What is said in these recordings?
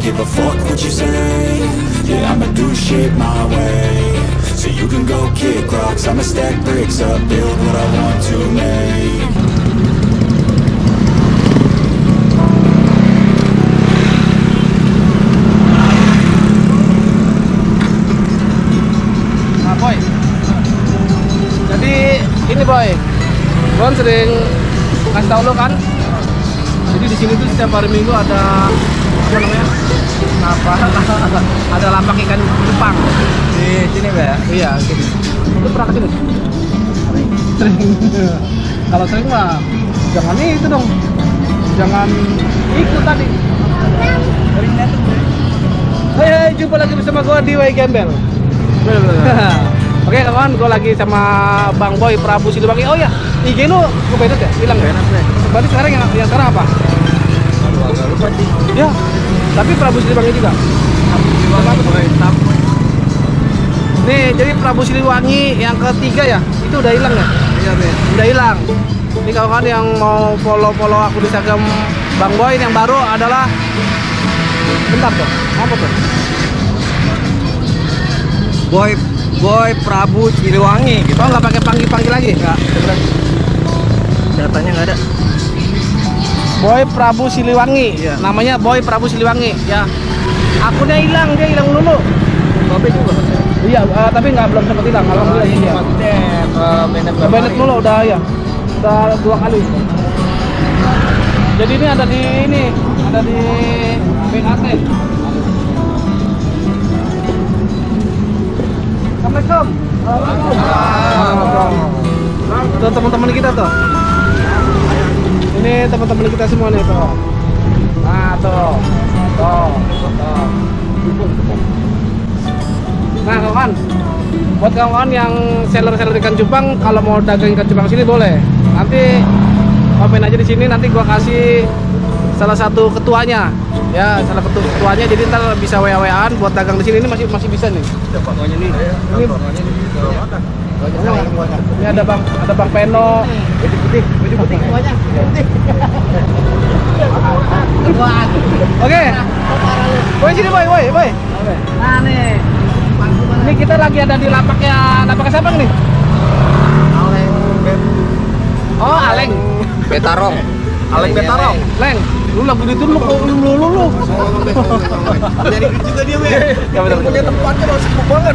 give a fuck what you say. Yeah, I'ma do shit my way. So you can go kick rocks, I'ma stack bricks up, build what I want to make. Nah boy, jadi ini boy, Ron sering kasih tau lo kan. Jadi di sini tuh setiap hari Minggu ada apa namanya? Ada lapak ikan cupang di sini, Mbak. Iya, sini. Itu pernah kesini? Sering. Kalau sering mah jangan itu dong. Jangan ikut tadi. Sering datang. Hei, jumpa lagi bersama gua di Way Gembel. Oke kawan, gua lagi sama Bang Boy Prabu Siliwangi. Oh ya, IG lu kebenet ya? Hilang ya? Berarti sekarang yang sekarang apa? Agak lupa sih. Ya, tapi Prabu Siliwangi juga. Nih, jadi Prabu Siliwangi yang ketiga ya, itu udah hilang ya? Iya, udah hilang. Ini kawan yang mau follow aku di Instagram Bang Boy, yang baru adalah, bentar tuh, apa tuh? Boy Prabu Siliwangi gitu. Oh, nggak pakai panggil lagi? Nggak. Datanya nggak ada. Boy Prabu Siliwangi, iya. Namanya Boy Prabu Siliwangi ya. Akunnya hilang, dia hilang dulu. Babe juga. Iya, tapi belum sempat hilang. Alhamdulillah iya. Bennett dulu udah ya, udah 2 kali. Jadi ini ada di BKT. Assalamualaikum. Tuh teman-teman kita tuh. Ini teman-teman kita semua nih tuh. Nah tuh. Nah kawan, buat kawan yang seller ikan cupang, kalau mau dagang ikan cupang sini boleh. Nanti komen aja di sini, nanti gua kasih salah satu ketuanya. Ya, salah satu ketuanya, jadi ntar bisa WA-WA-an buat dagang di sini. Ini masih bisa nih. Ini ada Bang Peno, baju putih semuanya. Oke. Boy sini boy. Nah nih. Ini kita lagi ada di lapaknya siapa nih? Aleng. Betarong. Aleng Betarong. Leng, lu lagi di lu kok lu. Jadi juga dia, Be. Ya benar. Punya tempatnya udah sibuk banget.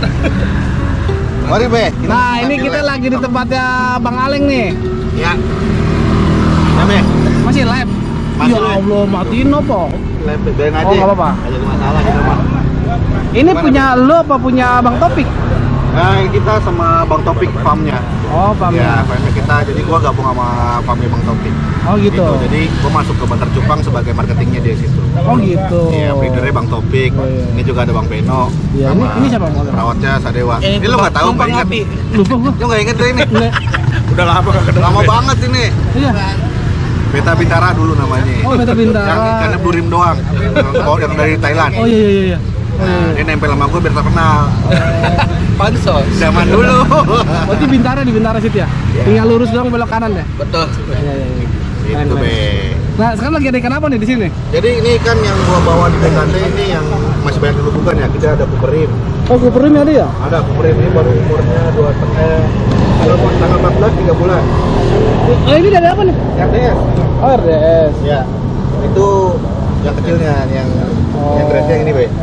Mari, Be. Nah, ini kita lagi di tempatnya Bang Aleng nih. Ya. Ya, Be. Masih live. Ya Allah, matiin apa? Live biarin aja. Oh, enggak apa-apa. Enggak jadi masalah kita mah. Ini punya lu apa punya Bang Topik? Nah, kita sama Bang Topik farmnya. Oh, farmnya. Ya, farmnya kita. Jadi gua gabung sama farmnya Bang Topik. Oh, gitu. Jadi gua masuk ke Bantar Cupang sebagai marketingnya di situ. Oh, gitu. Iya, breedernya Bang Topik. Oh, iya. Ini juga ada Bang Peno. Iya, ini siapa? Perawatnya Sadewa. Ini lu nggak tahu, nggak ingat? Lupa gua. Lu nggak inget deh ini? Udah lama gak ketemu. Lama banget ini. Iya. Beta Bintara dulu namanya. Oh, Beta Bintara. Yang ikannya Burim doang. Yang dari Thailand. Oh iya. Nah, dia nempel sama gue biar terkenal. Pansos. Zaman dulu. Berarti Bintara di Bintara situ ya? Tinggal lurus doang belok kanan ya? Betul. Iya. Itu, Be. Nah, sekarang lagi ada ikan apa nih di sini? Jadi ini ikan yang gua bawa di BKT ini yang masih banyak dilumpuhkan ya. Kita ada kuperin. Oh, kuperin ada ya? Ada kuperin ini baru umurnya 2,5. Kalau tanggal 14 3 bulan. Oh, ini dari apa nih? RDS. Oh, RDS. Ya. Itu yang kecilnya, yang grade-nya ini, Be.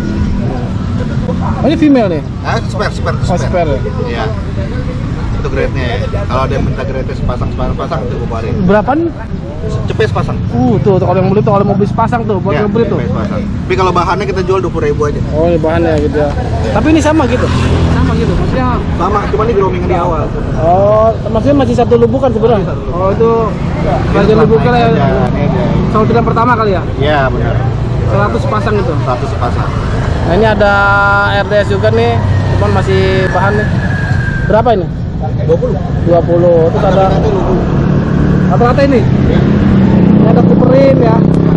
Oh, ini female nih? Ah, spare. Oh, spare ya? Iya. Itu grade-nya ya. Kalau ada yang minta grade sepasang itu kuparin. Berapaan? Cepet sepasang. Tuh kalau yang beli tuh, kalau mau beli sepasang tuh buat ngebeli tuh. Sepasang. Tapi kalau bahannya kita jual 20.000 aja. Oh, ini bahannya gitu ya. Tapi ini sama gitu. Maksudnya Sama, cuma ini grooming di awal. Oh, maksudnya masih satu lubukan sebenarnya. Oh, itu bagian lubukan ya. Sautiran pertama kali ya? Iya, benar. 100 pasang itu. 100 sepasang. Nah, ini ada RDS juga nih, cuman masih bahan nih. Berapa ini? 20. Terus ada rata-rata ini. Ini ada kuperin ya.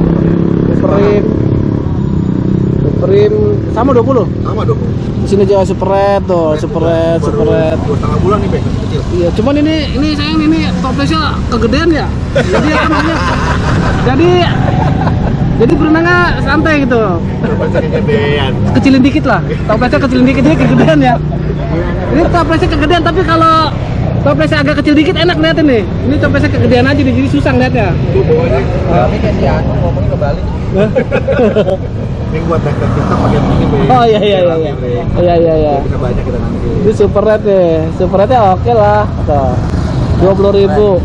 Kuperin sama 20. Sama 20. Di sini juga super red tuh, super red. 2,5 bulan nih, Be, kecil. Iya, cuman ini sayang ini toplesnya kegedean ya. Jadi apa namanya? Jadi Jadi berenangnya santai gitu. Toplesnya kegedean. Kecilin dikit lah. Toplesnya kecilin dikit, dia kegedean ya. Ini toplesnya kegedean, tapi kalau toplesnya agak kecil dikit enak liatin nih. Ini toplesnya kegedean aja nih, jadi susah liatnya. Ini kayak si Anu ngomongnya kebalik. Ini buat tester TikTok pakai begini, Be. Oh iya. Iya. Bisa banyak kita nanti. Ini super red nih. Super rednya oke lah. Tuh. 20.000.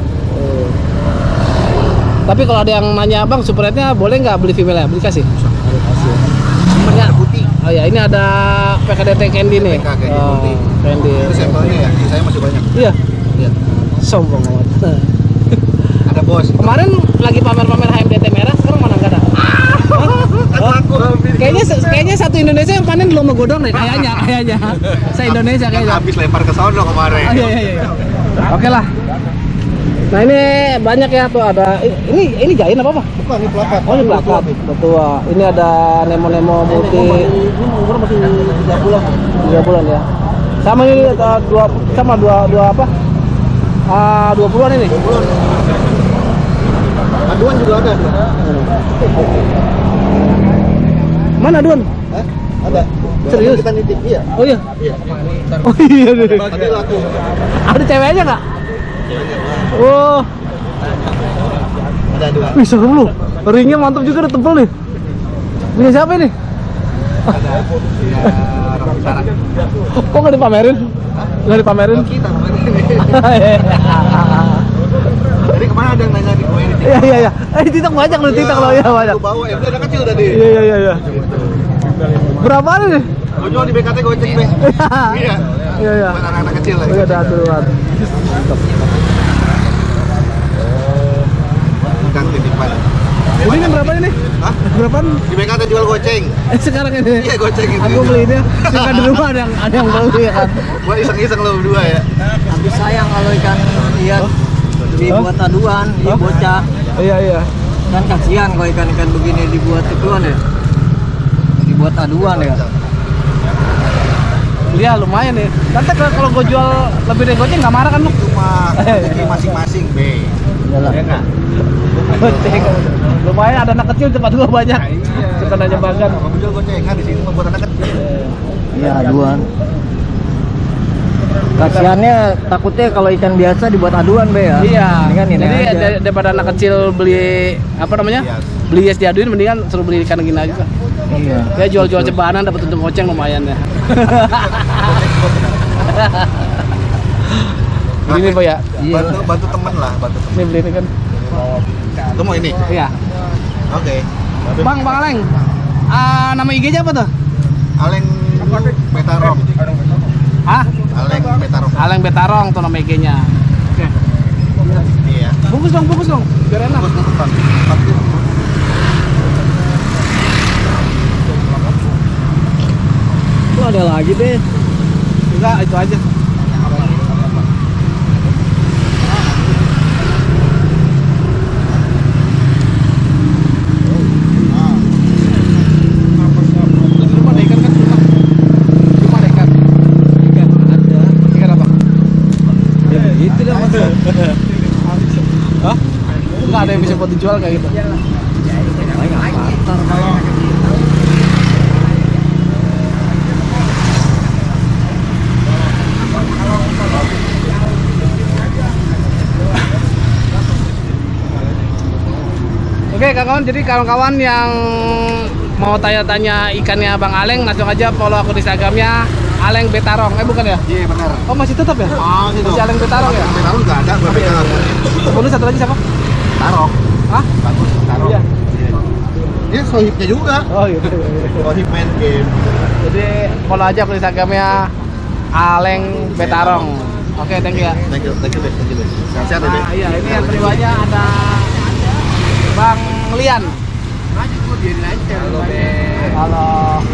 Tapi kalau ada yang nanya, Bang, super rednya boleh nggak beli female ya? Beli kasih. Semuanya putih. Oh ya, ini ada PKDT Candy nih. PK Candy putih. Candy. Itu sampelnya ya. Saya masih banyak. Iya. Lihat. Sombong amat. Ada bos. Kemarin lagi pamer-pamer HMDT merah, sekarang mana nggak ada? Kayaknya satu Indonesia yang panen belum megodong deh, kayaknya. Saya Indonesia kayaknya. Habis lempar ke sono kemarin. Iya. Oke lah. Nah ini banyak ya tuh, ada ini jain apa? Bukan, ini plakat. Oh ini plakat. Betul. Ini ada Nemo multi. Ini umur masih 3 bulan. 3 bulan ya. Sama ini dua apa? 20-an ini. 2 bulan. Aduan juga ada. Mana aduan? Ada. Serius? Kita nitip, iya. Oh iya. Iya. Oh iya. Tadi laku. Ada ceweknya nggak? Oh, Ada 2. wih seru lu. Ringnya mantap juga, udah tebel nih. Punya siapa ini? Ada Raffi Sarah. Kok nggak dipamerin? Nggak dipamerin? Kita kemarin ini. Jadi kemana ada yang nanya di gue ini? Iya. TikTok banyak lu, TikTok lo ya banyak. Aku bawa, itu anak kecil tadi. Iya. Berapa nih? Gue jual di BKT goceng, Be. Iya. Iya. Buat anak-anak kecil lagi. Iya, ada aturan. Bukan titipan. Ini berapa ini? Hah? Berapaan? Di BKT jual goceng. Sekarang ini. Iya, goceng itu. Aku beli ini. Suka di rumah ada yang beli ya kan. Gua iseng-iseng lo berdua ya. Tapi sayang kalau ikan lihat dibuat aduan, dia bocah. Iya. Kan kasihan kalau ikan-ikan begini dibuat ituan ya. Dibuat aduan ya. Iya lumayan nih. Nanti kalau gue jual lebih dari goceng nggak marah kan lu? Cuma rezeki masing-masing, Be. Iyalah. Ya enggak? Goceng. Lumayan ada anak kecil tempat gua banyak. Suka nanya makan. Kamu jual gocengan di sini buat anak kecil. Iya aduan. Kasihannya takutnya kalau ikan biasa dibuat aduan, Be ya. Iya. Mendingan ini Jadi aja. daripada anak kecil beli apa namanya? Yes. Beli es diaduin, mendingan suruh beli ikan gini aja. Iya. Ya jual-jual cebanan dapat untung goceng lumayan ya. Ini Pak ya. Iya. Bantu temen lah, bantu temen. Ini beli ini kan. Lu mau ini? Iya. Oke. Bang Aleng. Nama IG-nya apa tuh? Aleng Betarong. Hah? Aleng Betarong. Aleng Betarong tuh nama IG-nya. Oke. Iya. Bungkus dong. Biar enak. Bungkus, Bang. Itu ada lagi, Be. Enggak, itu aja. Cuma ada ikan kan cuma. Cuma ada ikan. Ada. Ikan apa? Ya begitu dah Mas. Hah? Enggak ada yang bisa buat dijual kayak gitu. Paling avatar kalau. Oke kawan-kawan, jadi kawan-kawan yang mau tanya-tanya ikannya Bang Aleng, langsung aja follow aku di Instagramnya Aleng Betarong. Bukan ya? Iya, benar. Oh masih tetap ya? Masih Masih Aleng Betarong ya? Betarong enggak ada, gua pegang. Boleh satu lagi siapa? Tarong. Hah? Bagus, Tarong. Iya. Dia sohibnya juga. Oh iya. Sohib main game. Jadi follow aja aku di Instagramnya Aleng Betarong. Oke, thank you ya. Thank you, Be. Sehat-sehat ya, Be. Nah, iya, ini yang keduanya ada Bang Lian. Halo, Be. Halo.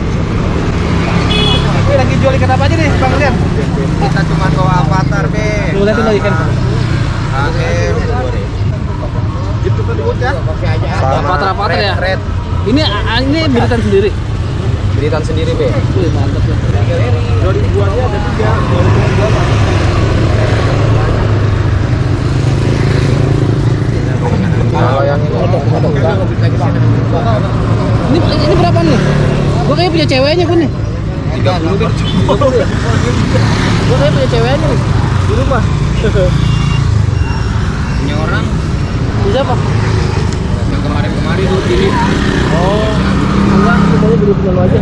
Ini lagi jual ikan apa aja nih, Bang Lian? Kita cuma bawa avatar, Be. Lu liatin lagi ikan. Itu kan udah. Avatar ya? Ini biritan sendiri. Beritan sendiri, Be. Wih, mantap ya. Dari buahnya ada 3. Kalau yang ini Gua kayak punya ceweknya gue nih. 30 deh. Gua kayak punya ceweknya nih di rumah. Punya orang Bisa apa? yang kemarin tuh pilih. Oh, enggak, semuanya beli punya lo aja.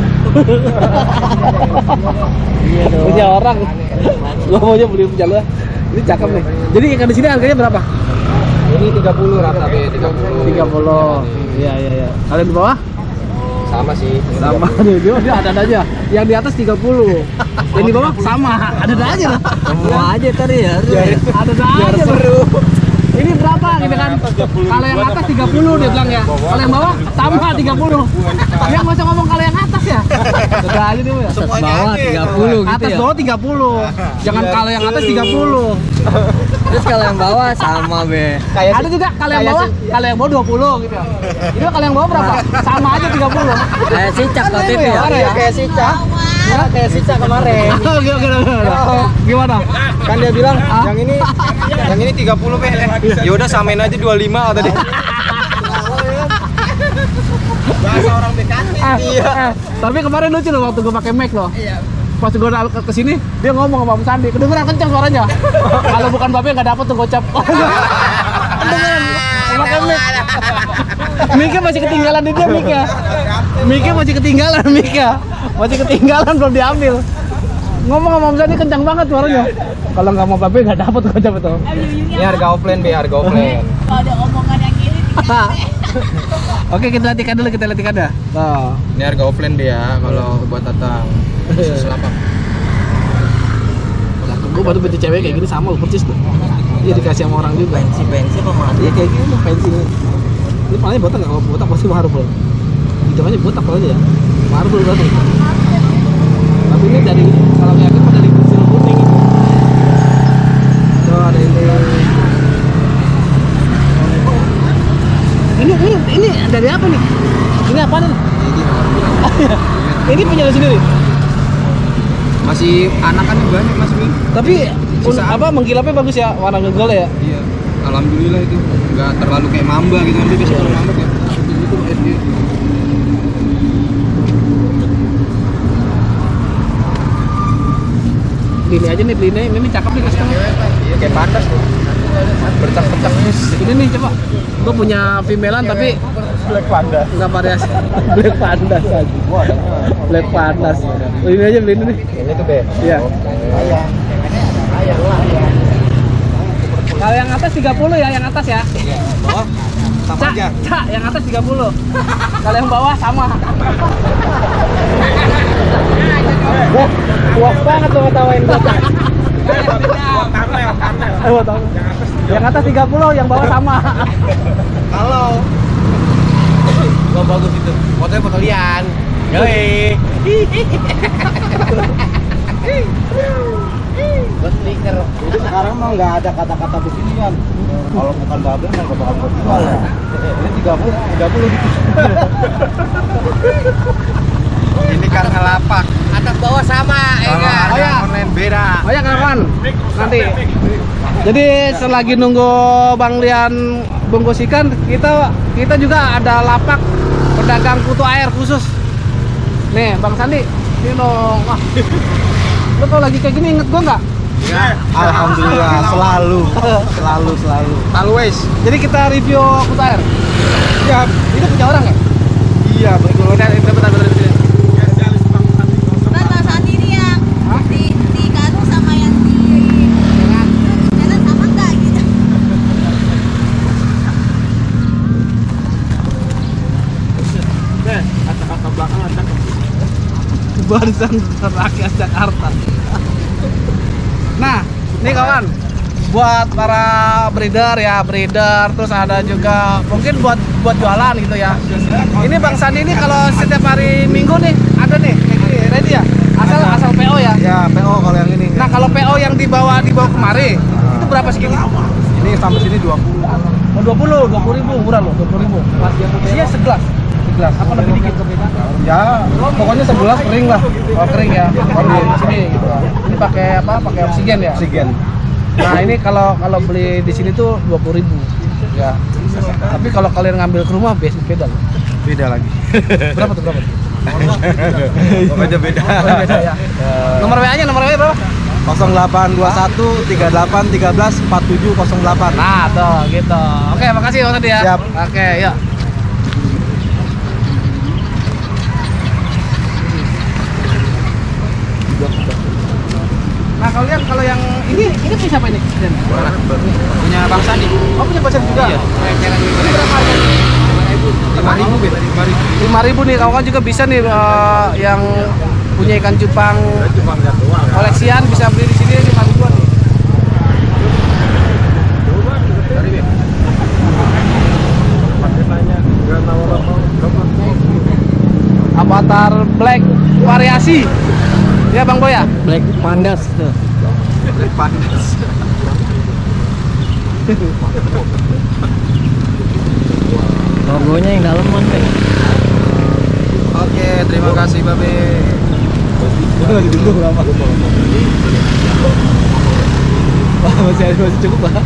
Iya dong. Punya orang. Gua maunya beli punya lo. Ini cakep nih. Jadi ikan di sini harganya berapa? Ini 30 rata be, 30. 30. Iya. Kalian di bawah? Sama sih. Sama nih, dia ada aja. Yang di atas 30. Yang di bawah sama, ada aja lah. Semua aja tadi ya. Ada aja seru. Ini berapa gitu kan? Kalau yang atas 30 dia bilang ya. Kalau yang bawah sama 30. Dia nggak usah ngomong kalau yang atas ya. Udah aja dia. Atas bawah 30 gitu Atas ya. bawah 30. Jangan kalau yang atas 30. Terus kalau yang bawah sama be. Ada juga kalau yang bawah 20 gitu ya. Itu kalau yang bawah berapa? Sama aja 30. Kayak cicak Kan waktu itu itu ya, ya. ada ya? Kayak Sica. Ya, kayak Sica kemarin. Gimana? Kan dia bilang yang ini 30 be. Ya udah samain aja 25 tadi. Bahasa orang Bekasi. Tapi kemarin lucu loh waktu gue pakai mic loh. Pas gue ke sini dia ngomong sama Om Sandi, kedengeran kencang suaranya. Kalau bukan Babe nggak dapet tuh gocap. Kedengeran pakai mic. Mic-nya masih ketinggalan di dia mic-nya. Mic-nya masih ketinggalan mic-nya. Masih ketinggalan belum diambil. Ngomong sama Om Sandi kencang banget suaranya. Kalau nggak mau Babe nggak dapet gocap itu. Ini harga offline be, harga offline. Kalau ada omongan yang gini Oke, kita latihan dulu, kita latihan dah. Nah. Ini harga offline be ya kalau buat Tatang. Selapak. Gue baru baju cewek kayak gini sama lo percis tuh. Iya dikasih sama orang juga. Pensi apa mati? Iya kayak gini pensi. Ini palanya botak nggak? Kalau botak pasti marble. Hitungannya botak palanya ya. Marble berarti. Tapi ini dari kalau yakin pada dari pensil kuning. Tuh ada ini dari apa nih? Ini apa nih? Ini punya lo sendiri. Masih anakannya banyak Mas Bin. Tapi mengkilapnya bagus ya, warna ngegol ya. Iya. Alhamdulillah itu nggak terlalu kayak mamba gitu kan biasa kalau mamba kayak itu SD. Beli aja nih, ini cakep nih custom. Iya kayak pandas tuh. Bercak-bercak nis. Ini nih coba. Gue punya female-an tapi Black panda. nggak variasi. Black pandas aja. Black pandas. Ini aja beli ini nih. Ini tuh be. Iya. Kalau yang atas 30 ya, yang atas ya. Bawah sama aja. Cak, yang atas 30. Kalau yang bawah sama. Wah, puas banget lo ngetawain gue. Yang atas 30, yang bawah sama. Halo. Gua bagus itu. Fotonya foto Lian. Yoi. Buat stiker. Jadi sekarang mah nggak ada kata-kata beginian. Kalau bukan Babe nggak bakal jual ya. Ini 30 gitu. Ini kan ngelapak. Atas bawah sama, enggak. Oh ya. Online beda. Oh ya kawan, nanti. Jadi selagi nunggu Bang Lian bungkus ikan, kita juga ada lapak pedagang kutu air khusus. Nih Bang Sandi, ini dong. Wah. Lo kalau lagi kayak gini inget gua nggak? Ya, alhamdulillah selalu. Always. Jadi kita review kutu air. Ya, Itu punya orang ya? iya betul. Bentar. Mas Sandi ini yang di Kanu sama yang di jalan sama enggak gitu. Kata-kata belakang ada barisan rakyat Jakarta. Nah, nih kawan, buat para breeder terus ada juga mungkin buat jualan gitu ya. Ini Bang Sandi ini kalau setiap hari Minggu nih ada nih kayak gini, ready ya? Asal PO ya. Ya, PO kalau yang ini. Nah, kalau PO yang dibawa kemari itu berapa segini? Ini sampai sini 20. Oh, 20.000 murah loh, 20.000. Isinya segelas. Apa lebih dikit? Ya, Pokoknya segelas kering lah. Oh, kering ya. Di sini gitu. Ini pakai apa? Pakai oksigen ya. oksigen. Nah, ini kalau beli di sini tuh 20.000. Ya. Tapi kalau kalian ngambil ke rumah beda loh. Beda lagi. Berapa tuh? Pokoknya beda. Beda ya. Nomor WA-nya berapa? 0821 38 13 4708. Nah, tuh gitu. Oke, makasih Bang Sandi ya. Siap. Oke, yuk. Nah, kalau yang ini punya siapa ini? Punya Bang Sandi. Oh, punya Bang Sandi juga? Iya. Ini berapa harganya? 5.000 nih, kawan juga bisa nih yang punya ikan cupang koleksian bisa beli di sini 5.000-an nih. Avatar Black variasi. Ya Bang Boy ya? Black Pandas tuh. Black Pandas. Logonya yang daleman, Be. Oke, terima kasih Babe. Lagi dulu berapa? Wah, masih cukup lah.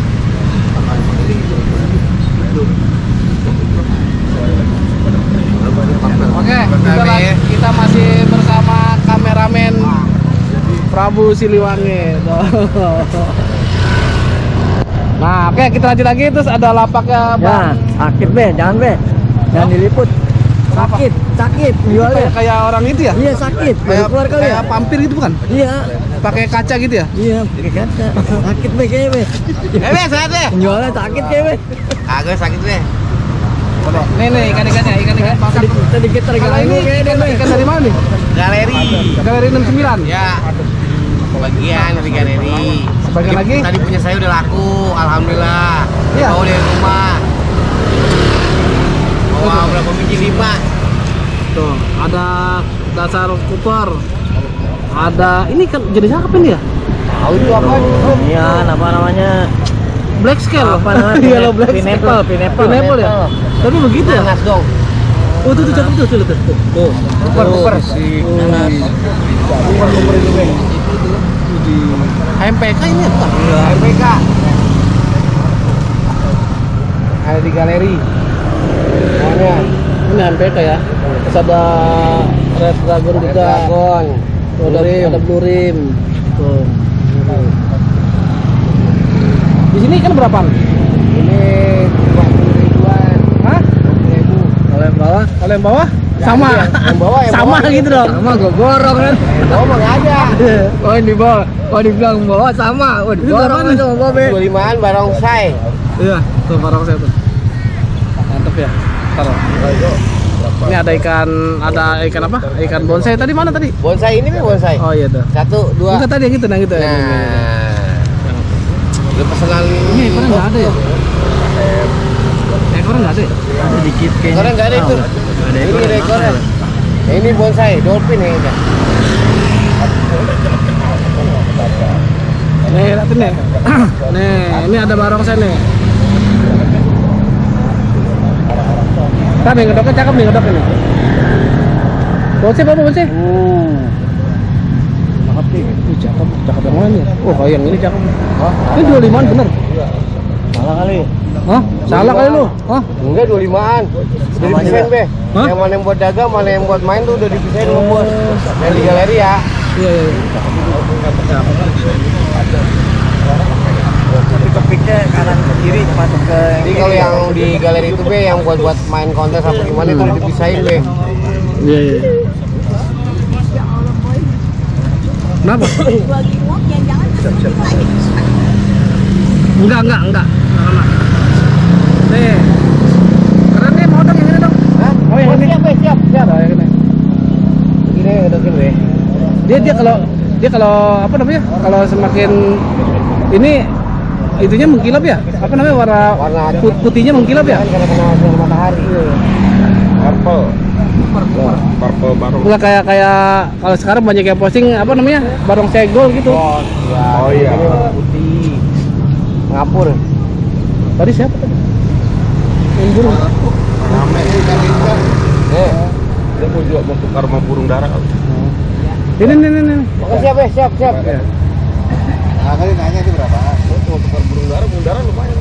Oke, kita masih bersama kameramen Prabu Siliwangi. Nah, oke kita lanjut lagi, terus ada lapaknya Ya, Bang. sakit, Be. Jangan, Be. Jangan diliput. Sakit, sakit. Jualnya. Kayak orang itu ya? Iya, sakit. Baru keluar kali ya? Kayak vampir gitu bukan? Iya. Pakai kaca gitu ya? Iya, pakai kaca. Sakit, Be, kayaknya, Be. Be, sehat Be. Penjualnya sakit kayaknya, Be. Agak sakit Be. Nih ikan-ikannya, ikan pasang. Sedikit Kalau terganggu ini kayaknya, Be. ikan dari mana nih? Galeri. Galeri 69. Ya. Bagian dari galeri. Sebagian lagi? Tadi punya saya udah laku, alhamdulillah. Iya. Bawa dari rumah. Bawa berapa biji? 5. Tuh, ada dasar Cooper. Ada ini kan jenisnya apa ini ya? Tahu itu apa? Iya, apa namanya? Black scale. Apa namanya? Yellow black Pineapple, scale. pineapple. Pineapple ya. Tapi begitu ya? Nanas dong. Oh, tuh cakep tuh, tuh. Tuh. Cooper. MPK ini apa? MPK. Ada di galeri. Semuanya. Ini MPK ya. Terus ada Red Dragon juga. Dragon. Tuh, ada Blue Rim. Tuh. Di sini kan berapaan? Ini 20 ribuan. Hah? 20.000. Kalau yang bawah? Kalau yang bawah? Sama. Yang bawah, yang sama bawah. gitu dong. Sama gua gorong kan. Oh, mah nggak ada. Oh, di bawah. Oh, dibilang bawah sama. Oh, Itu gorong berapaan? sama gua, Be. 25-an barongsai. Iya, tuh barang saya tuh. Mantep ya. Taruh. Ini ada ikan apa? Ikan bonsai tadi mana tadi? Bonsai ini nih bonsai. Oh iya tuh. 1, 2. Bukan tadi yang itu, yang itu. Nah. Lu pesanan Ini ekornya nggak ada ya? Ekornya nggak ada ya? Ada dikit kayaknya. Ekornya nggak ada itu. Ada Ini ekor. ada ekornya. Nah, ini bonsai, dolphin ya ini. Nih, lihat nih. Nih, ini ada barongsai nih. Kan nih, ngedoknya cakep nih, ngedok ini. Bonsai apa bonsai? Cakep nih. Cakep yang mana nih? Oh, yang ini cakep. Ini 25-an bener. Salah kali. Hah? Salah kali lu? Hah? Enggak 25-an. Udah dipisahin, Be. Hah? Yang mana yang buat dagang, mana yang buat main tuh udah dipisahin sama bos. Yang di galeri ya. Iya, iya. Tapi kepiknya kanan ke kiri masuk ke Jadi kalau yang di galeri itu Be, yang buat main kontes apa gimana itu udah dipisahin Be. Iya, iya. Kenapa? Lagi ngok jangan Enggak. Karena. Nih. Keren nih, mau dong yang ini dong. Hah? Oh, yang ini. Siap, Be, siap. Oh, yang ini. Ini ngedokin Be. Dia kalau apa namanya? Kalau semakin ini itunya mengkilap ya? Apa namanya warna putihnya mengkilap ya? Kan karena kena sinar matahari. Purple baru. Enggak kayak kalau sekarang banyak yang posting apa namanya? Barongsai gold gitu. Oh iya. Ini warna putih. Ngapur. Tadi siapa tadi? Yang burung. Rame ini kan ini kan. Dia mau jual mau tukar sama burung dara kali. Ini. Oke, siap, Be, siap. Nah, kali nanya itu berapa? Mau tukar burung dara lumayan.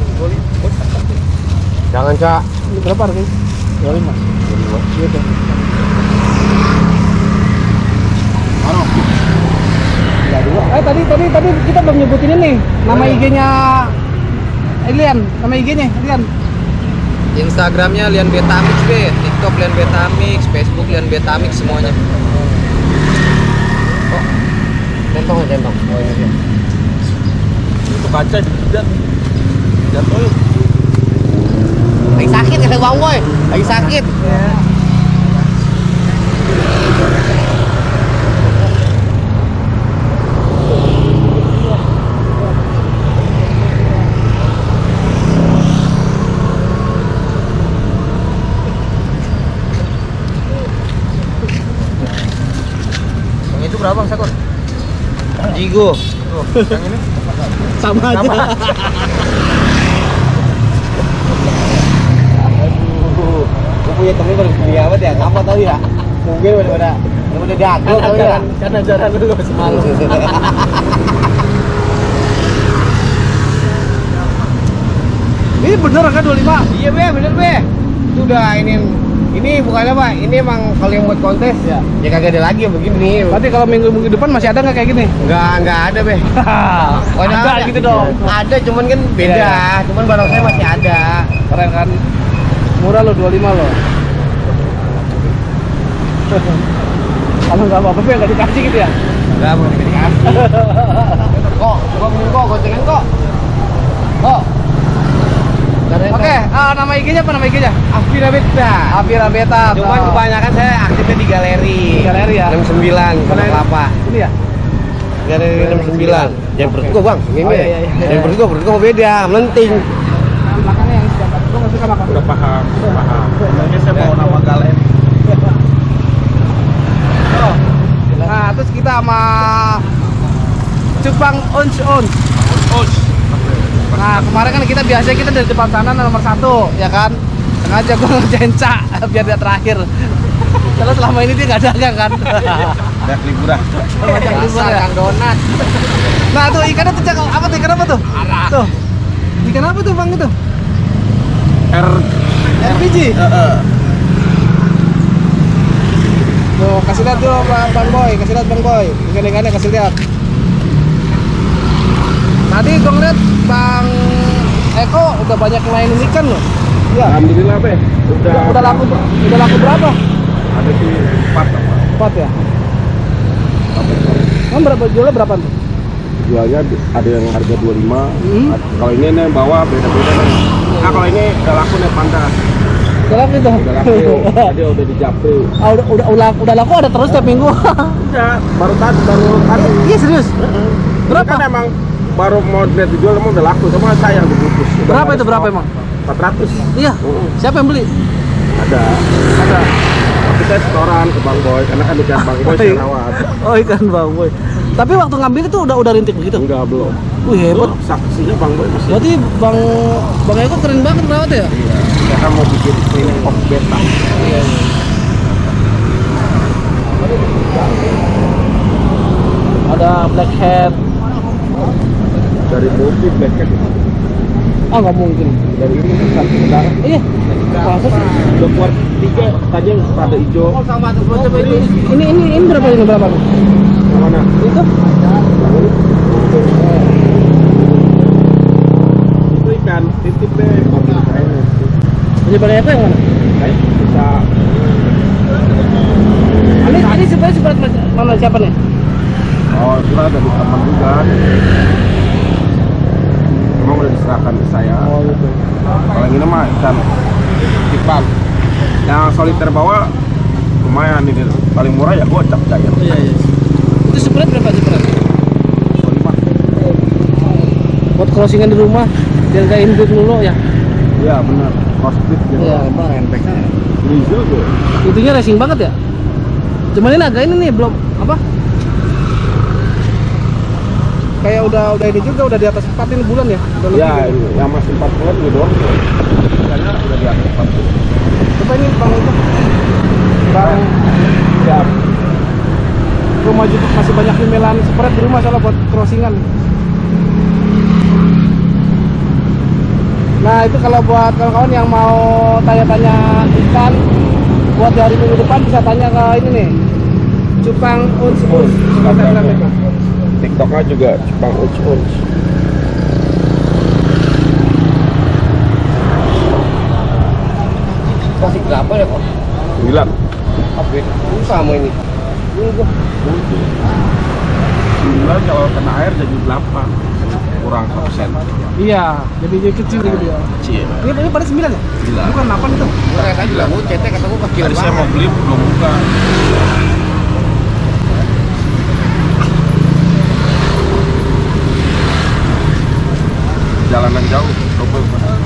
Jangan, Cak. Ini berapa harganya? 25. Gitu. Tadi kita belum nyebutin ini nama IG-nya Lian, nama IG-nya Lian. Instagramnya Lian Betamix be, TikTok Lian Betamix, Facebook Lian Betamix semuanya. Oh, centong. Oh ini dia. Itu kaca jatuh. Lagi sakit ya Bang Boy, lagi sakit. Itu berapa Bang Sakor? Jigo. Tuh, yang ini Sama aja. Gue punya temen baru beli apa ya? Apa tahu ya? Mungkin udah jago kali ya. Karena jalan dulu semalam. Ini bener kan 25? Iya be, bener be. Itu udah ini bukan apa? Ini emang kalau yang buat kontes ya kagak ada lagi yang begini. Berarti kalau minggu depan masih ada nggak kayak gini? Enggak ada be. Ada gitu dong. Ada cuman kan beda. Iya. Cuman barang saya masih ada. Keren kan? Murah lo 25 lo. Kalau nggak apa-apa ya nggak dikasih gitu ya? Enggak mau dikasih. Kok, coba minum kok, gocengan kok. Oh. Oke, nama IG-nya apa nama IG-nya? Afira Beta. Afira Beta. Cuman kebanyakan saya aktifnya di galeri. Galeri ya? 69 Kota Kelapa. Ini ya? Galeri 69. Yang perut gua, Bang. Ini. Oh, iya. Yang perut gua beda, melenting. Nah, belakangnya yang sebelah gua nggak suka makan. Udah paham. Sebenarnya saya mau nama galeri. Nah, terus kita sama Cupang Ons. Nah, kemarin kan kita dari depan sana nomor 1, ya kan? Sengaja gua ngerjain Cak biar dia terakhir. Karena selama ini dia nggak dagang kan. Udah liburan. Masakan donat. Nah, tuh ikannya tuh Cak, apa tuh? Ikan apa tuh? Tuh. Ikan apa tuh, Bang itu? RPG. Tuh, kasih lihat dulu Bang Boy, ikan-ikannya kasih lihat. Tadi gue ngeliat Bang Eko udah banyak mainin ikan loh. Iya. Alhamdulillah be. Udah laku berapa? Ada di 4 ya. Emang berapa jualnya berapa tuh? Jualnya ada yang harga 25. Kalau ini nih bawa beda-beda nih. Nah, kalau ini udah laku nih panda. Udah laku itu. Udah laku. Tadi udah di Japri. Udah laku ada terus tiap minggu. Udah, baru tadi. Iya serius. Berapa? Ini kan emang baru mau dijual emang udah laku, sama saya yang dibungkus. Berapa itu berapa emang? 400. Iya. Siapa yang beli? Ada. Tapi saya setoran ke Bang Boy karena kan ikan Bang Boy saya rawat. Oh, ikan Bang Boy. Tapi waktu ngambil itu udah rintik begitu? Enggak, belum. Wih, hebat. Saksinya Bang Boy masih. Berarti Bang Eko keren banget rawat ya? Iya. Saya kan mau bikin klinik of beta. Iya. Ada blackhead. Dari multi blackhead. Ah, nggak mungkin. Dari ini kan sekarang. Iya. Masa sih? Udah keluar 3 tadi yang rada hijau. Ini berapa tuh? Yang mana? Itu? Itu ikan titip deh. Jadi Bang Eko yang mana? Kayak bisa. Ini sebenarnya mana siapa nih? Oh, sudah dari teman juga. Emang udah diserahkan ke saya. Oh gitu. Kalau ini mah ikan tipan. Yang soliter bawah lumayan ini, paling murah ya gocap cair. Iya. Itu spread berapa spread? 25. Buat crossingan di rumah, biar nggak input dulu ya. Iya benar. Crossfit gitu. Iya, emang NPK. Grizzle tuh. Itunya racing banget ya. Cuman ini agak ini nih belum apa? Kayak udah ini juga udah di atas 4 ini bulan ya. Ya, yang masih 4 bulan gitu doang. Kayaknya udah di atas 4 bulan. Coba ini Bang itu. Bang Ya. rumah juga masih banyak email spread di rumah soalnya buat crossingan. Nah, itu kalau buat kawan-kawan yang mau tanya-tanya ikan buat di hari minggu depan bisa tanya ke ini nih. Cupang Uns. Instagram. TikToknya juga Jepang Uch. Masih berapa ya kok? 9. Apa? Sama ini. Ini gua. 9 kalau kena air jadi 8. Kurang 1%. Iya, jadi kecil gitu ya. Kecil. Ini pada 9 ya? 9. Bukan 8 itu. Kayak tadi lah, gua cetek kata gua kecil Tadi saya mau banget. beli belum buka. Jalanan jauh, double.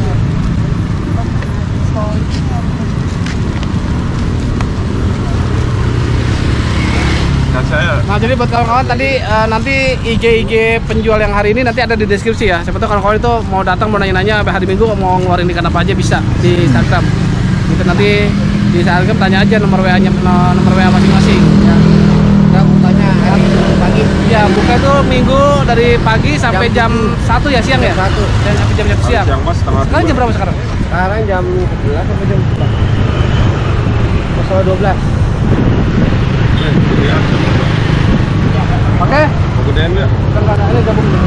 Nah, saya Nah, jadi buat kawan-kawan tadi nanti IG penjual yang hari ini nanti ada di deskripsi ya. Siapa tahu kawan-kawan itu mau datang mau nanya-nanya hari Minggu mau ngeluarin ikan apa aja bisa di Instagram. Gitu nanti di Instagram tanya aja nomor WA-nya nomor WA masing-masing ya. Enggak bukanya hari pagi. Ya, buka itu Minggu dari pagi sampai jam 1 ya siang ya? 1. Dan sampai jam siang. siang Mas setengah Sekarang jam 2. berapa sekarang? Sekarang jam 11 sampai jam 12. Gedean. Oke. Mau gedean nggak? Kan nggak ada ini gabung dulu.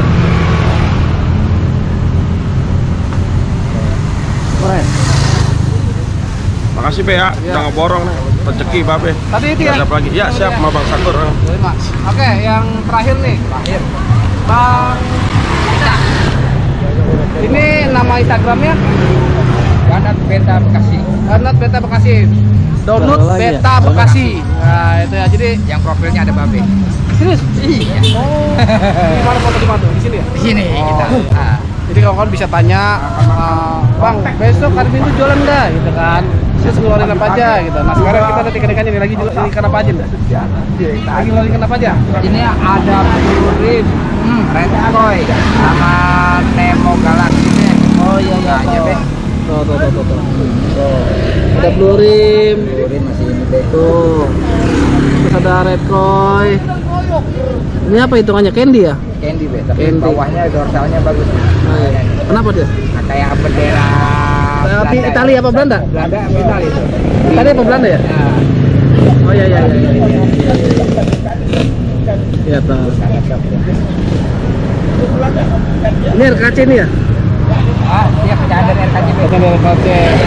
Keren. Makasih Be ya, udah ngeborong nih. Rezeki Babe. Tadi itu ya. Siap lagi. Ya, siap sama Bang Sakur. Terima. Oke, yang terakhir nih. Terakhir. Bang Ica. Ini nama Instagramnya Donat Beta Bekasi. Donat Beta Bekasi. Donut Beta Bekasi. Nah, itu ya. Jadi Yang profilnya ada babe. serius? Iya. Oh. Di mana foto di mana tuh? Di sini ya? Di sini Oh. kita. Ah. Jadi kawan-kawan bisa tanya, Bang, besok hari Minggu jualan nggak? Gitu kan? Terus ngeluarin apa aja gitu. Nah sekarang kita lihat ikan-ikan ini lagi jual ikan apa aja nih? Lagi ngeluarin ikan apa aja? Ini ada Purin, Red Koi, sama Nemo Galaxy. Oh iya iya. Aja Be. Tuh. Ada blue rim. Purin masih ini Be. Tuh. Terus ada red koi. Ini apa hitungannya? Candy ya? Candy Be, tapi Candy. bawahnya dorsalnya bagus. Oh, iya. Kenapa dia? Kayak bendera Tapi Belanda. Italia apa Belanda? Belanda apa Italia itu? Italia apa Belanda ya? Nah, Oh iya iya iya. Iya tahu. Ini RKC ini ya? dia penyadar RKJ Be. Bukan RKC.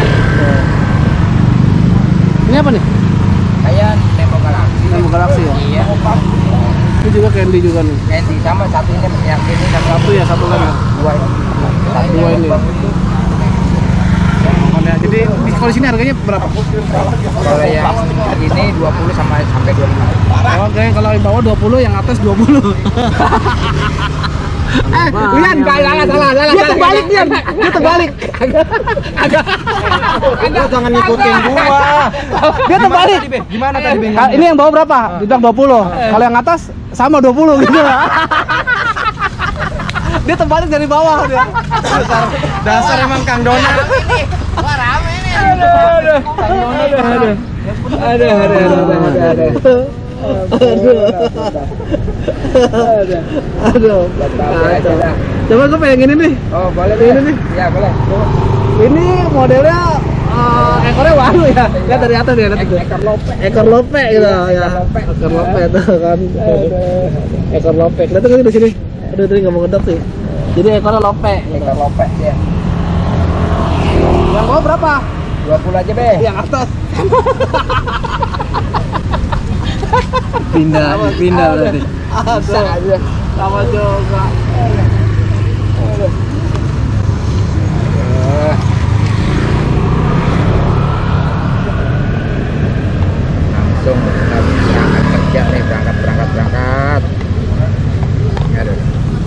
Ini apa nih? Kayak Nemo Galaxy. Nemo Galaxy ya? Iya. Ini juga candy juga nih. Candy sama satu ini yang ini Satu ya, satu lagi. dua ini. Dua ini. Makanya, jadi kalau di sini harganya berapa? Kalau yang ini 20 sampai 25. Oke, kalau yang bawah 20, yang atas 20. Lian, salah. Dia terbalik dia. Dia terbalik. Lu jangan ngikutin gua. Dia terbalik. Gimana tadi Be? Ini yang bawah berapa? Dibilang 20. Kalau yang atas sama 20 gitu. Dia terbalik dari bawah dia. Dasar emang Kang Dona. Wah rame nih. Aduh. Coba gue pengen ini nih. Oh, boleh Ini Be. nih. Iya, boleh. Ini modelnya ekornya walu ya. Lihat dari atas ya, lihat itu. Ekor lope. Ekor lope gitu ya. lope. Ekor lope tuh kan. Ekor lope. Lihat kan di sini. Aduh, tadi nggak mau ngedok sih. Jadi ekornya lope. Ekor lope ya. Yang bawah berapa? 20 aja Be. Yang atas. Pindah berarti. Bisa aja. Sama juga. Langsung kita berangkat kerja nih, berangkat. Aduh.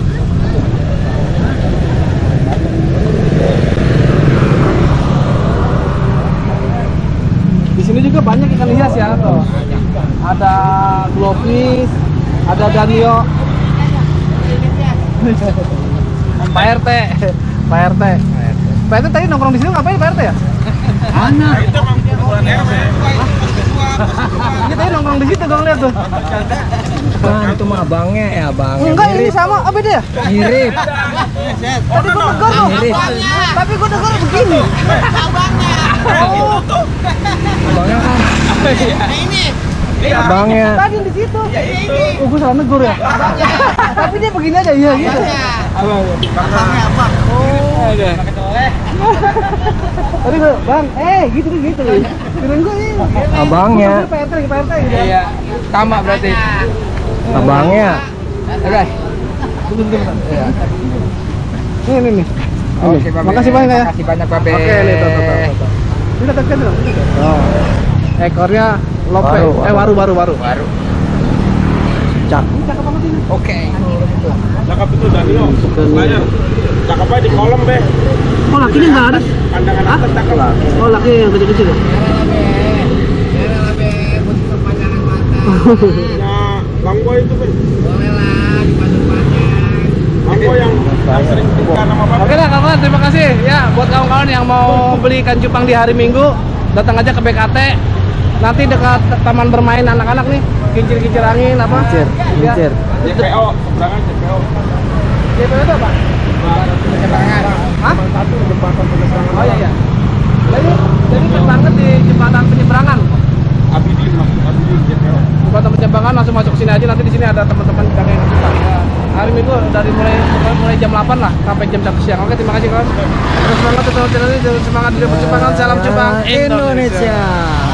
Di sini juga banyak ikan hias ya, tuh. Ada glowfish, ada danio. Pak RT. Pak RT tadi nongkrong di sini ngapain Pak RT ya? Anak. Ini tadi nongkrong di situ dong, lihat tuh. Kan itu mah abangnya ya, abangnya. Enggak, ini sama apa beda ya? Mirip. Tadi gua negor loh. Mirip. Tapi gua negor begini. Abangnya. Oh, Abangnya kan Nah ini Abangnya. Tadi di situ. Oh, gue salah negur ya. Tapi dia begini aja, iya gitu. Abangnya apa? Oh, ada. Tadi gue, bang, gitu. Kirain gue ini. Abangnya. PRT gitu. Iya, sama berarti. Abangnya. Oke. Bentar. Iya. Ini nih. Oke, makasih banyak ya. Makasih banyak, Babe. Oke, nih, tuh. Ini dekat dong. Oh. Ekornya lope. Waru. Waru. Cakep. Cakep banget ini. Oke. Cakep itu Danilo. Layar. Cakep aja di kolom be. Oh, lakinya nggak ada. Pandangan atas cakep. Oh, laki yang kecil-kecil. Nah, Bangko itu be. Bangko yang sering tinggal nama Babe. Oke lah kawan, terima kasih ya buat kawan-kawan yang mau beli ikan cupang di hari Minggu, datang aja ke BKT. Nanti dekat taman bermain anak-anak nih, kincir angin apa? Kincir. JPO, seberangan JPO. JPO itu apa? Penyeberangan. Hah? Satu jembatan penyeberangan. Oh iya. Jadi dekat banget di jembatan penyeberangan. Abidin JPO. Jembatan penyeberangan langsung masuk sini aja, nanti di sini ada teman-teman dagang ikan cupang. Ya, hari Minggu dari mulai jam 8 lah sampai jam 1 siang. Oke, terima kasih kawan. Terus semangat terus channel ini, semangat di percupang. Salam cupang Indonesia.